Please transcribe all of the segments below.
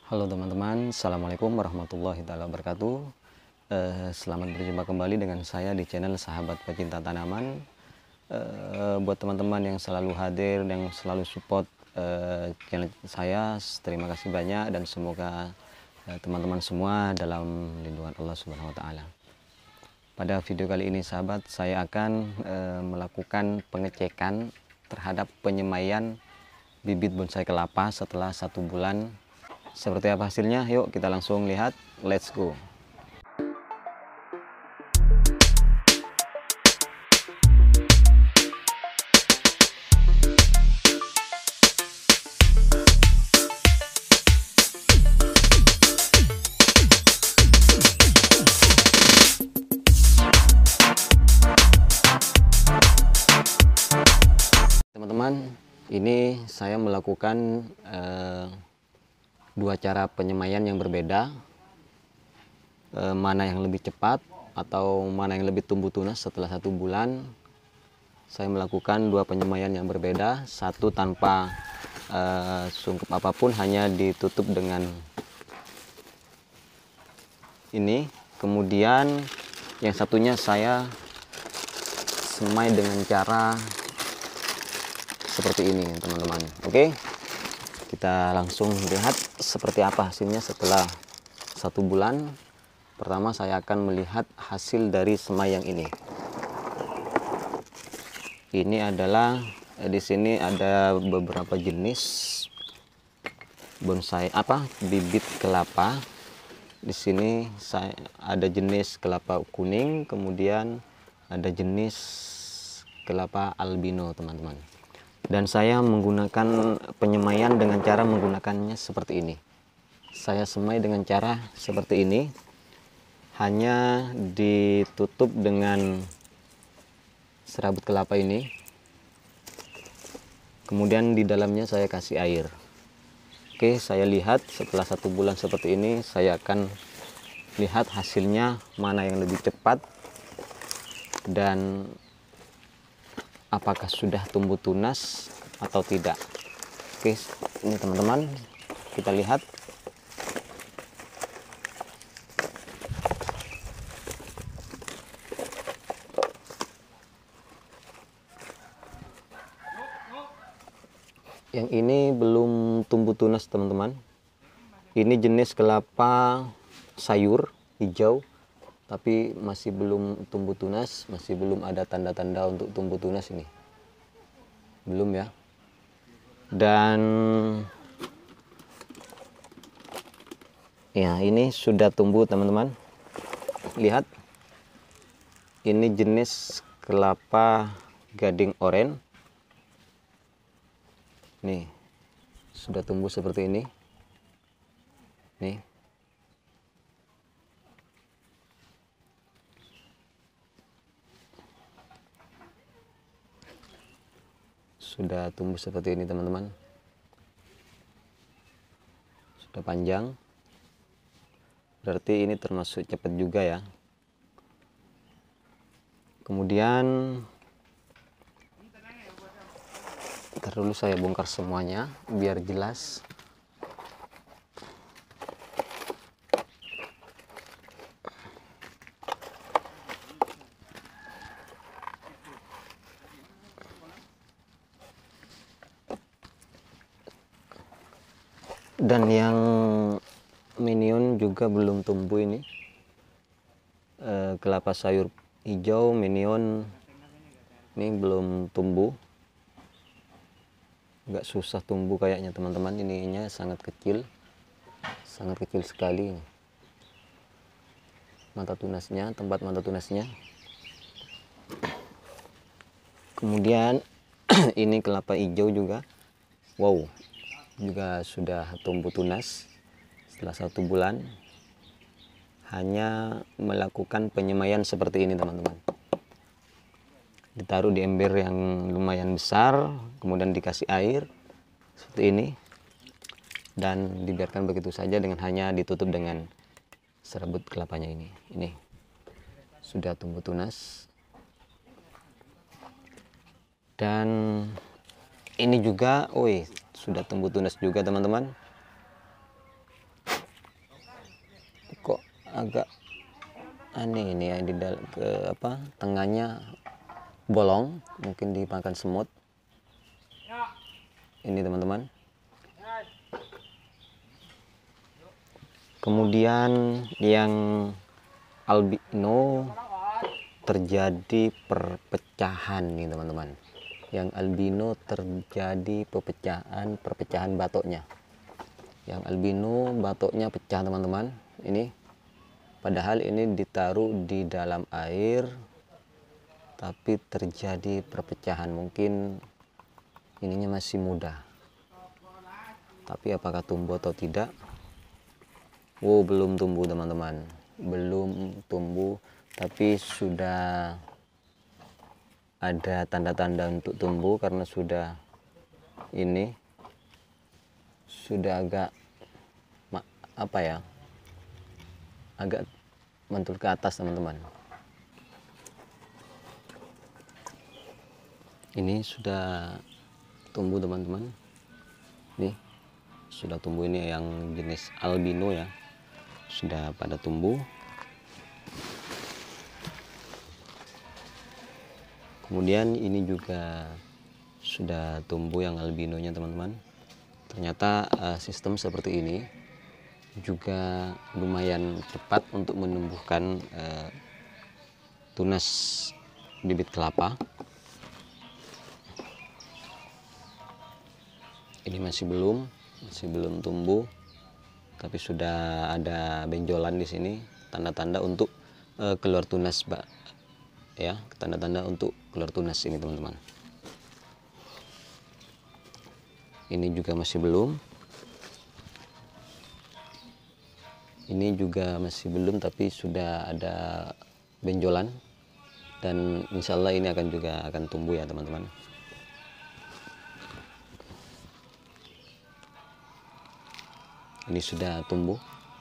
Halo teman-teman, Assalamualaikum warahmatullahi wabarakatuh. Selamat berjumpa kembali dengan saya di channel Sahabat Pecinta Tanaman. Buat teman-teman yang selalu hadir, yang selalu support channel saya, terima kasih banyak dan semoga teman-teman semua dalam lindungan Allah Subhanahu wa Ta'ala. Pada video kali ini sahabat, saya akan melakukan pengecekan terhadap penyemaian bibit bonsai kelapa setelah 1 bulan. Seperti apa hasilnya? Yuk kita langsung lihat. Let's go. Teman-teman, ini saya melakukan dua cara penyemaian yang berbeda, mana yang lebih cepat atau mana yang lebih tumbuh tunas setelah 1 bulan. Saya melakukan dua penyemaian yang berbeda, satu tanpa sungkup apapun, hanya ditutup dengan ini, kemudian yang satunya saya semai dengan cara seperti ini teman-teman. Oke, kita langsung lihat seperti apa hasilnya setelah 1 bulan. Pertama saya akan melihat hasil dari semai yang ini. Ini adalah di sini ada beberapa jenis bonsai bibit kelapa. Di sini saya ada jenis kelapa kuning, kemudian ada jenis kelapa albino teman-teman. Dan saya menggunakan penyemaian dengan cara menggunakannya seperti ini. Saya semai dengan cara seperti ini, hanya ditutup dengan serabut kelapa ini, kemudian di dalamnya saya kasih air. Oke, saya lihat setelah 1 bulan seperti ini, saya akan lihat hasilnya mana yang lebih cepat dan apakah sudah tumbuh tunas atau tidak. Oke, ini teman-teman, kita lihat. Yang ini belum tumbuh tunas teman-teman. Ini jenis kelapa sayur hijau, tapi masih belum tumbuh tunas, masih belum ada tanda-tanda untuk tumbuh tunas ini. Belum ya. Dan ya, ini sudah tumbuh teman-teman. Lihat. Ini jenis kelapa gading oranye. Nih, sudah tumbuh seperti ini. Nih. Sudah tumbuh seperti ini teman-teman. Sudah panjang. Berarti ini termasuk cepat juga ya. Kemudian ntar dulu saya bongkar semuanya biar jelas. Dan yang minion juga belum tumbuh ini. Kelapa sayur hijau minion ini belum tumbuh. Agak susah tumbuh kayaknya teman-teman, ininya sangat kecil sekali mata tunasnya, tempat mata tunasnya. Kemudian ini kelapa hijau juga, wow, juga sudah tumbuh tunas setelah 1 bulan. Hanya melakukan penyemaian seperti ini teman-teman. Ditaruh di ember yang lumayan besar, kemudian dikasih air seperti ini, dan dibiarkan begitu saja dengan hanya ditutup dengan serabut kelapanya ini. Ini sudah tumbuh tunas. Dan ini juga, sudah tumbuh tunas juga teman-teman. agak aneh ini ya, di dalam tengahnya bolong, mungkin dimakan semut. Ini teman-teman. Kemudian yang albino terjadi perpecahan nih teman-teman. Yang albino terjadi perpecahan batoknya. Yang albino batoknya pecah teman-teman. Ini padahal ini ditaruh di dalam air, tapi terjadi perpecahan. Mungkin ininya masih muda, tapi apakah tumbuh atau tidak? Oh, belum tumbuh teman-teman, belum tumbuh, tapi sudah ada tanda-tanda untuk tumbuh karena sudah agak agak mantul ke atas teman-teman. Ini sudah tumbuh teman-teman. Nih sudah tumbuh, ini yang jenis albino ya, sudah pada tumbuh. Kemudian ini juga sudah tumbuh yang albinonya teman-teman. Ternyata sistem seperti ini juga lumayan cepat untuk menumbuhkan tunas bibit kelapa. Ini masih belum tumbuh, tapi sudah ada benjolan di sini, tanda-tanda untuk keluar tunas, ya, tanda-tanda untuk keluar tunas ini teman-teman. Ini juga masih belum. Ini juga masih belum, tapi sudah ada benjolan, dan insya Allah ini akan tumbuh ya teman-teman. Ini sudah tumbuh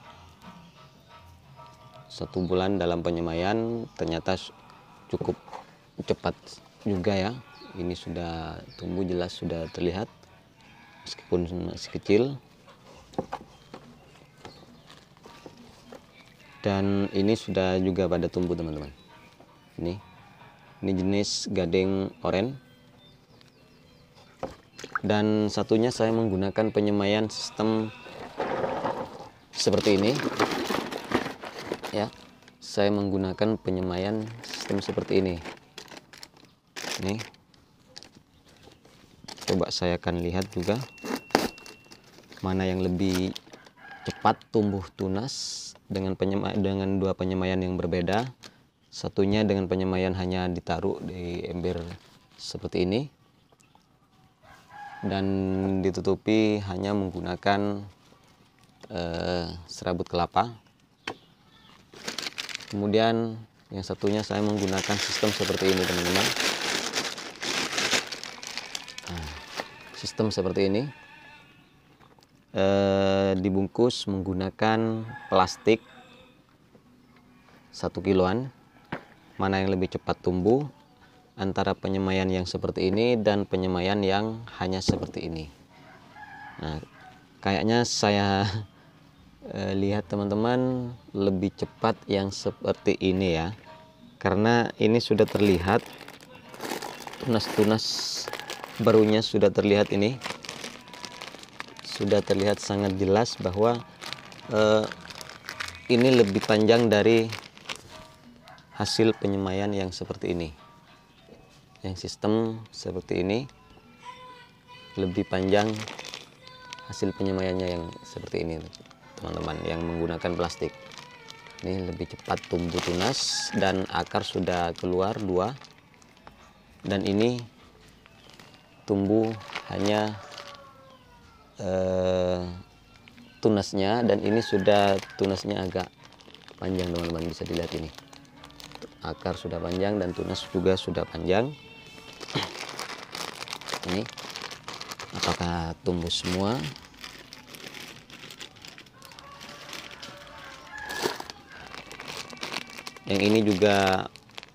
1 bulan dalam penyemaian, ternyata cukup cepat juga ya. Ini sudah tumbuh, jelas sudah terlihat meskipun masih kecil. Dan ini sudah juga pada tumbuh teman-teman. Ini jenis gading oranye. Dan satunya saya menggunakan penyemaian sistem seperti ini ya. Saya menggunakan penyemaian sistem seperti ini. Nih, coba saya akan lihat juga mana yang lebih cepat tumbuh tunas dengan dua penyemaian yang berbeda. Satunya dengan penyemaian hanya ditaruh di ember seperti ini dan ditutupi hanya menggunakan serabut kelapa. Kemudian yang satunya saya menggunakan sistem seperti ini teman-teman. Sistem seperti ini dibungkus menggunakan plastik 1 kiloan. Mana yang lebih cepat tumbuh antara penyemaian yang seperti ini dan penyemaian yang hanya seperti ini? Nah, kayaknya saya lihat teman-teman lebih cepat yang seperti ini ya, karena ini sudah terlihat tunas-tunas barunya, sudah terlihat, ini sudah terlihat sangat jelas bahwa ini lebih panjang dari hasil penyemaian yang seperti ini. Yang sistem seperti ini lebih panjang hasil penyemaiannya yang seperti ini teman-teman, yang menggunakan plastik. Ini lebih cepat tumbuh tunas dan akar sudah keluar 2, dan ini tumbuh hanya tunasnya, dan ini sudah tunasnya agak panjang teman-teman, bisa dilihat ini akar sudah panjang dan tunas juga sudah panjang. Ini apakah tumbuh semua? Yang ini juga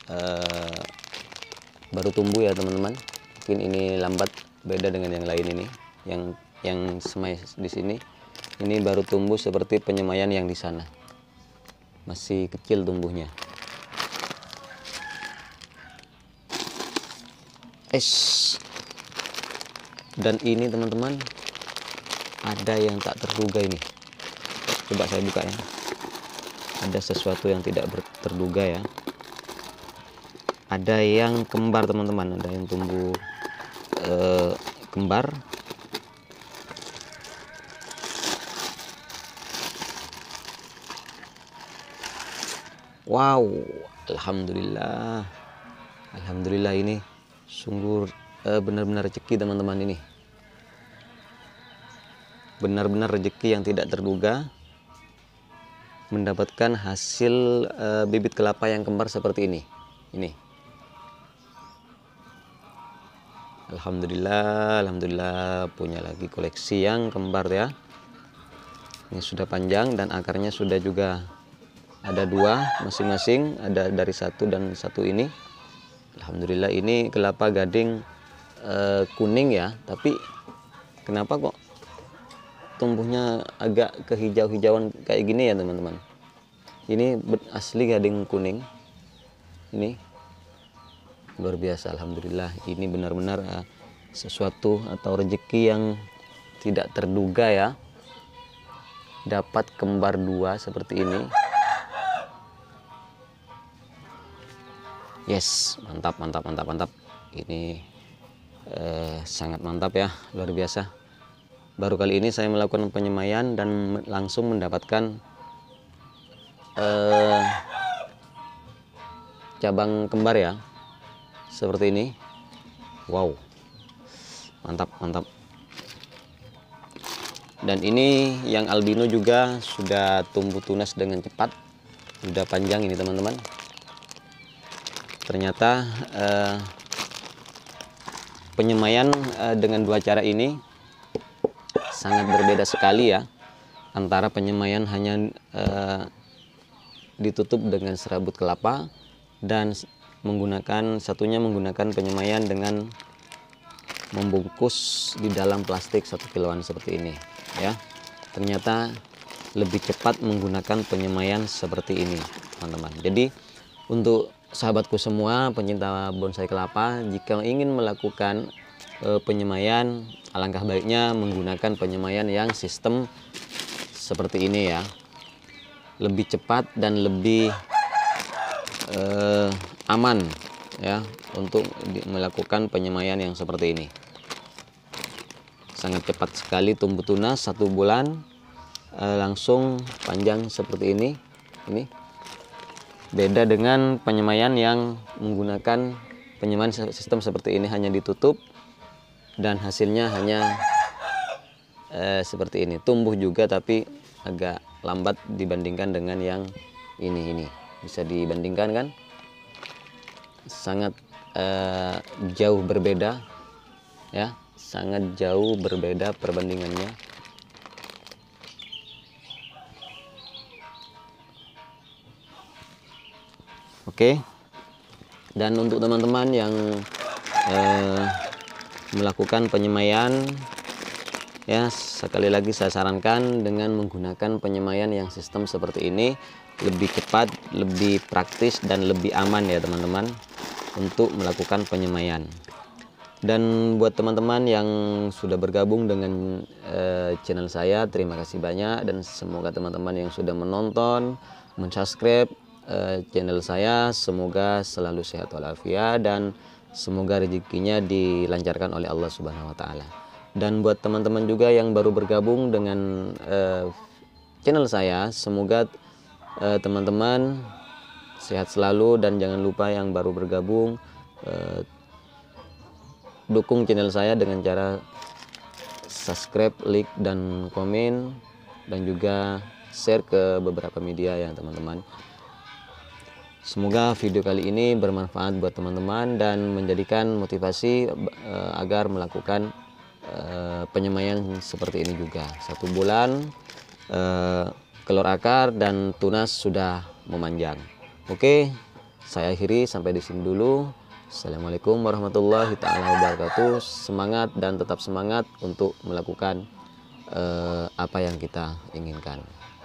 baru tumbuh ya teman-teman. Mungkin ini lambat, beda dengan yang lain ini. Yang semai di sini, ini baru tumbuh seperti penyemaian yang di sana. masih kecil tumbuhnya. Dan ini teman-teman, ada yang tak terduga ini. Coba saya buka ya. Ada sesuatu yang tidak terduga ya. Ada yang kembar teman-teman, ada yang tumbuh kembar. Wow, alhamdulillah. Alhamdulillah, ini sungguh benar-benar rezeki teman-teman ini. Benar-benar rezeki yang tidak terduga, mendapatkan hasil bibit kelapa yang kembar seperti ini. Ini. Alhamdulillah, alhamdulillah punya lagi koleksi yang kembar ya. Ini sudah panjang dan akarnya sudah juga ada 2 masing-masing, ada dari satu dan satu ini. Alhamdulillah, ini kelapa gading kuning ya, tapi kenapa kok tumbuhnya agak kehijau-hijauan kayak gini ya teman-teman. Ini asli gading kuning. Ini luar biasa, alhamdulillah. Ini benar-benar sesuatu atau rezeki yang tidak terduga ya, dapat kembar 2 seperti ini. Yes, mantap, mantap, mantap, mantap. Ini sangat mantap ya, luar biasa. Baru kali ini saya melakukan penyemaian dan langsung mendapatkan cabang kembar ya, seperti ini. Wow, mantap, mantap. Dan ini yang albino juga sudah tumbuh tunas dengan cepat, sudah panjang ini teman-teman. Ternyata penyemaian dengan 2 cara ini sangat berbeda sekali ya, antara penyemaian hanya ditutup dengan serabut kelapa dan satunya menggunakan penyemaian dengan membungkus di dalam plastik 1 kiloan seperti ini ya. Ternyata lebih cepat menggunakan penyemaian seperti ini teman-teman. Jadi untuk sahabatku semua pencinta bonsai kelapa, jika ingin melakukan penyemaian, alangkah baiknya menggunakan penyemaian yang sistem seperti ini ya. Lebih cepat dan lebih aman ya untuk melakukan penyemaian yang seperti ini. Sangat cepat sekali tumbuh tunas, 1 bulan langsung panjang seperti ini. Ini beda dengan penyemaian yang menggunakan penyemaian sistem seperti ini, hanya ditutup dan hasilnya hanya seperti ini. Tumbuh juga tapi agak lambat dibandingkan dengan yang ini. Bisa dibandingkan kan? Sangat jauh berbeda ya, sangat jauh berbeda perbandingannya. Oke. Dan untuk teman-teman yang melakukan penyemaian ya, sekali lagi saya sarankan dengan menggunakan penyemaian yang sistem seperti ini, lebih cepat, lebih praktis dan lebih aman ya teman-teman untuk melakukan penyemaian. Dan buat teman-teman yang sudah bergabung dengan channel saya, terima kasih banyak, dan semoga teman-teman yang sudah menonton, mensubscribe channel saya, semoga selalu sehat walafiat dan semoga rezekinya dilancarkan oleh Allah Subhanahu wa taala. Dan buat teman-teman juga yang baru bergabung dengan channel saya, semoga teman-teman sehat selalu, dan jangan lupa yang baru bergabung dukung channel saya dengan cara subscribe, like dan komen, dan juga share ke beberapa media ya teman-teman. Semoga video kali ini bermanfaat buat teman-teman dan menjadikan motivasi agar melakukan penyemaian seperti ini juga. 1 bulan keluar akar dan tunas sudah memanjang. Oke, saya akhiri sampai di sini dulu. Assalamualaikum warahmatullahi taala wabarakatuh. Semangat dan tetap semangat untuk melakukan apa yang kita inginkan.